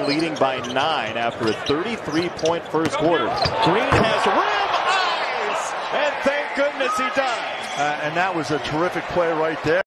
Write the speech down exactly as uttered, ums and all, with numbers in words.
leading by nine after a thirty-three point first quarter. Green has rim eyes, and thank goodness he does. Uh, and that was a terrific play right there.